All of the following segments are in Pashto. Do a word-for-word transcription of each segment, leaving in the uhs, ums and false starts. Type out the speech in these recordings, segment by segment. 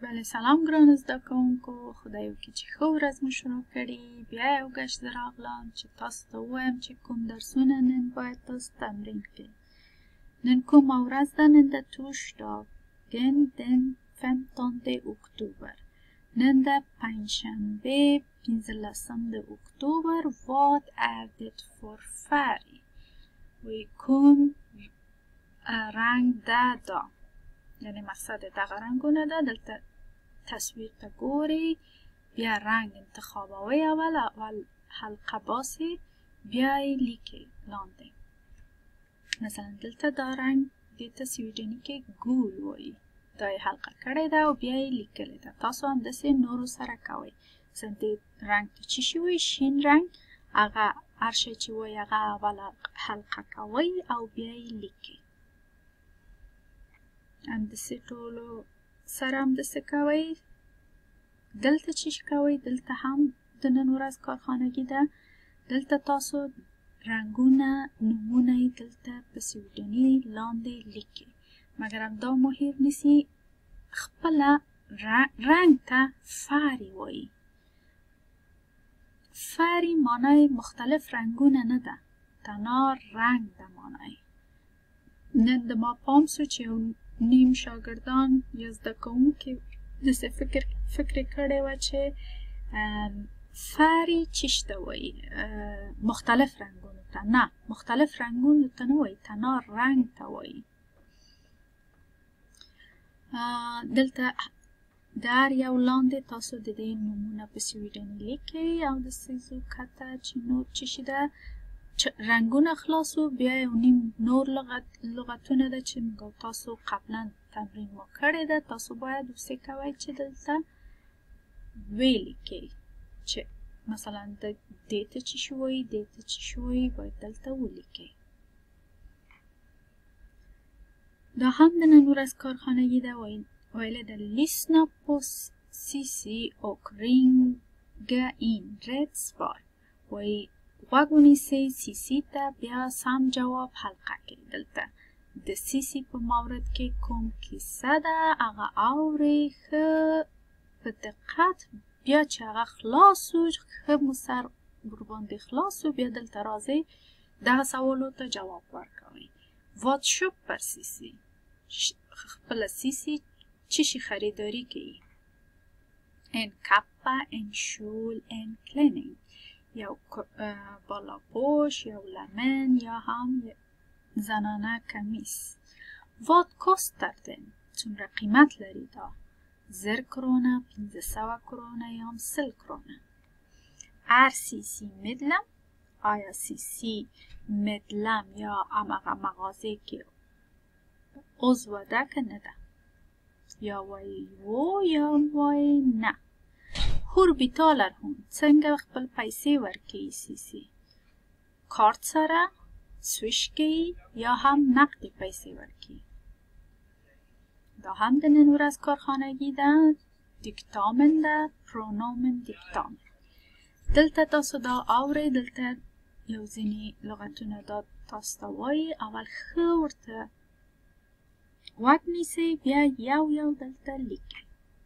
بله سلام ګرانو زده کوونکو، خدای وکړي چې ښه ورځ مو شروع کړي. بیا یو ګشت راغلم چې تاسو ته ووایم چې کوم درسونه نن باید تاسو تمرین کړئ. نن کومه ورځ ده؟ نن ده torsdagen den femtonde oktober. نن ده پنجشنبه پنځلسم oktober. Vad är det för färg? وی کوم رنگ ده دا؟ یعنی مقصد دغه رنگونه ده. دلته تصویر ته ګوري، بیا رنگ انتخابوي، اول اول حلقه باسي، بیا یې لیکي لاندې. مثلا دلته دا رنگ دې ته سویډني کې ګول وایي، دا یې حلقه کړې ده او بیا یې لیکلې ده. تاسو همداسې نورو سره کوئ. مثلا دې رنگ ته چی شي وایي؟ شین رنگ. هغه هر شی چې وایي هغه اول حلقه کوئ او بیا یې لیکئ. همداسې ټولو سره همداسې کوئ. دلته چې کوئ، دلته هم د نن ورځ کارخانګي ده. دلته تاسو رنګونه نومونه یې دلته په سویډني لاندې لیکئ، مګر همدا مو هیر نیسئ خپله رنګ ته فری وایي. فری معنی مختلف رنګونه نه ده، تنها رنگ ده معنی. نن د ما پام سو چې نیم شاگردان یا زده کوونکي داسې فکر فکر کړی وه چې فری چیش ته وایي؟ مختلف رنګونو ته. نه، مختلف رنګونو ته نه وایي، تنها رنګ ته وایي. دلته د هر یو لاندې تاسو د دې نومونه په سویډني لیکئ او داسې ځو کته چې نور څه شي ده. رنگونه خلاصو، بیا یو نیم نور لغت لغتونه ده چې موږ تاسو قبلا تمرین مو کړی ده. تاسو باید وسې کوئ چې دلته ولیکئ چې مثلا د دې ته چې شي وایي، دې ته چې شي وایي، باید دلته ولیکئ. دا هم د نن ورځ کارخانګي ده. ویلی ده lyssna på Sissi och ringa in rätt svar. وایي غوږ ونیسئ سیسي ته، بیا سم جواب حلقه کړئ. دلته د سیسي په مورد کې کوم کیسه ده هغه اورئ ښه په دقت. بیا چې هغه خلاص شو، ښه مو سر ورباندې خلاص شو، بیا دلته راځئ دغه سوالو ته جواب ورکوئ. Vad köper Sissi؟ خپله سیسي چی شي خریداری کوي؟ En kappa, en kjol, en klänning. یو بالاپوش، یو لمن، یا هم زنانه کمیس. Vad kostar den؟ څومره قیمت لري دا؟ زر کرونه، پنځه سوه کرونه یا هم سل کرونه. Er Sissi medlem؟ آیا سیسی مدلم یا همغه مغازه کې عضو ده که نه ده؟ یا وایي و یا وایي نه. Hur betalar hon؟ څنګه خپل پیسې ورکوي سیسي؟ کارت سره، سویش کوي یا هم نقدي پیسې ورکوي؟ دا هم د نن ورځ کارخانګي ده. دیکتامن ده، پرونومن دیکتامن. دلته تاسو دا اورئ. دلته یو ځینې لغتونه دا تاسو ته وایي. اول ښه ورته غوږ نیسئ، بیا یو یو دلته لیکئ.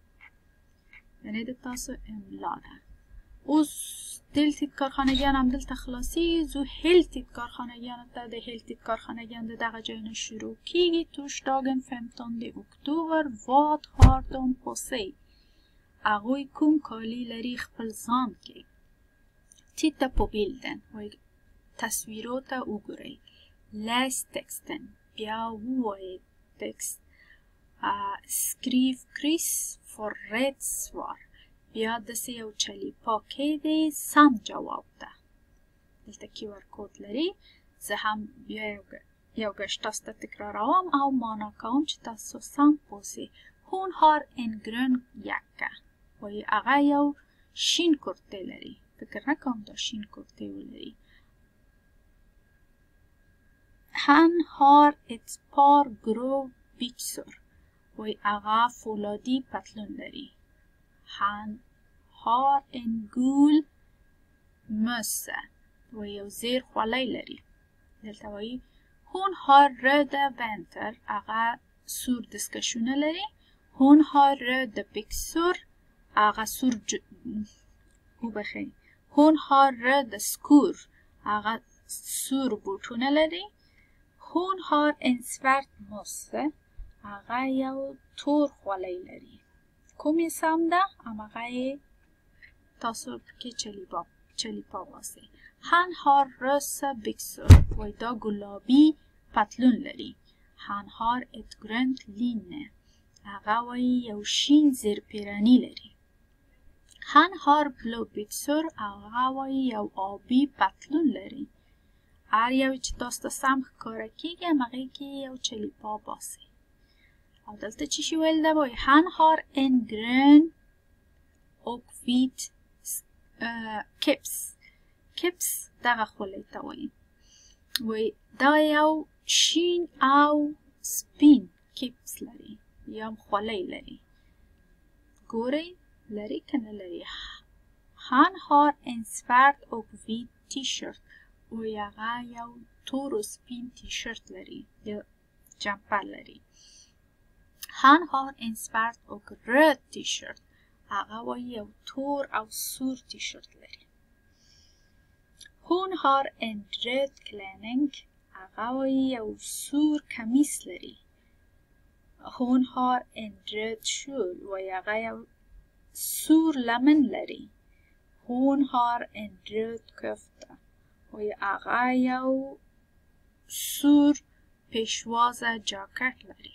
یعنی د تاسو املا ده. اوس دلتید کارخانګیان هم دلته خلاصیږي. زو هلتید کارخانګیانو ته. د هلتید کارخانګیان د دغه ځای نه شروع کیږي. torsdagen femtonde oktober. Vad har de på sig؟ هغوی کوم کالي لري خپل ځان کې؟ titta på bilden. وایي تصویرو ته وګورئ. läs texten. بیا ووایئ تکست. skriv kryss for rätt svar. بیا داسې یو چلی پاکې دی سم جواب ده. دلته کیو آر کود لري. زه هم بیا یو ګشت تاسو ته تکراروم او معنا کوم چې تاسو سم پوهسئ. Hon har en grön jacka. وایي هغه یو شین کورتۍ لري. فکر نه کوم دا شین کورتۍ ولري. Han har ett par grå byxor. وایي هغه فولادي پتلون لري. Han har en gul mössa. وایي یو زیر خولۍ لري. دلته وایي Hon har röda vantar. هغه سور دستکشونه لري. Hon har röda byxor. Aga sur وبخیر. Hon har röda skor. Aga sur بوټونه لري. Hon har en svart mössa. Aga یو تور خولۍ لري. کوم یې سم ده؟ هماغه یې تاسو پکې چلیپا چلیپا باسئ. Han har rosa byxor. وای دا ګلابي پتلون لري. Han har ett grönt linne. هغه وای یو شین زیرپیرنی لري. Han har blå byxor. هغه وای یو آبی پتلون لري. هر یو چې تاسو ته سم ښکاره کېږي همهغې کې یو چلیپا باسئ. او دلته چی شی ویل ده وای Han har en grön och vit keps. keps دغه خولۍ ته وایي. وای دا یو شین او سپین کیپس لري یا خولۍ لري. ګورئ لري که نه لري. Han har en svart och vit t-shirt. وای هغه یو تور و سپین تی شرت لري یا جمپر لري. Han har en svart och röd t-shirt. هغه وای یو تور او سور تی شرت لري. Hon har en röd klänning. هغه وای یو سور کمیس لري. Hon har en röd kjol. وای هغه یو سور لمن لري. Hon har en röd kofta. وای هغه یو سور پیشوازه جاکټ لري.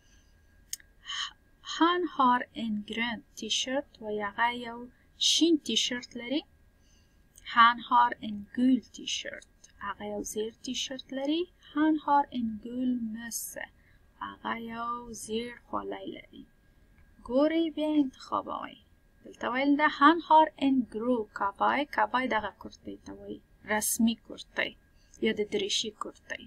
Han har en grön t-shirt. وای هغه یو شین تی شرت لري. Han har en gul t-shirt. هغه یو زیر تی شرت لري. Han har en gul mössa. هغه یو زیر خولۍ لري. ګورئ بیا انتخاب وای. دلته ویل ده Han har en grå kavaj. kavaj دغه کرتۍ ته وایي. رسمي کرتۍ یا د دریشي کرتۍ.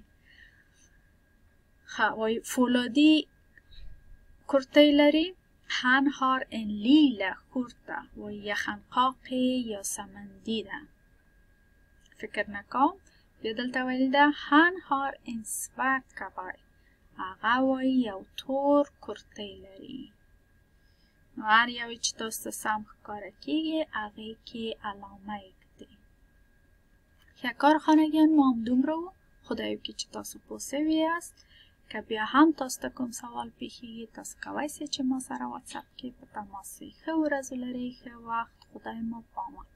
ښه وایي فولادي کرتۍ لري. Han har en lila skjorta. وایي یخنقاقي یا سمندي ده. فکر نکوم. بیا دلته ویل ده Han har en svart kavaj. هغه وایي یو تور کرتۍ لري. نو هر یوې چې تاسو ته سم ښکاره کېږي هغې کې علامه ایږدئ. ښه کارخانګیان ما همدومره و. خدای وکړي چې تاسو پوه سوي یاست. که بیا هم تاسو ته کوم سوال پیښیږي تاسو کولی سئ چې ما سره واتساپ کې په تماس سئ. ښه ورځ ولرئ، ښه وخت. خدای مو پامه.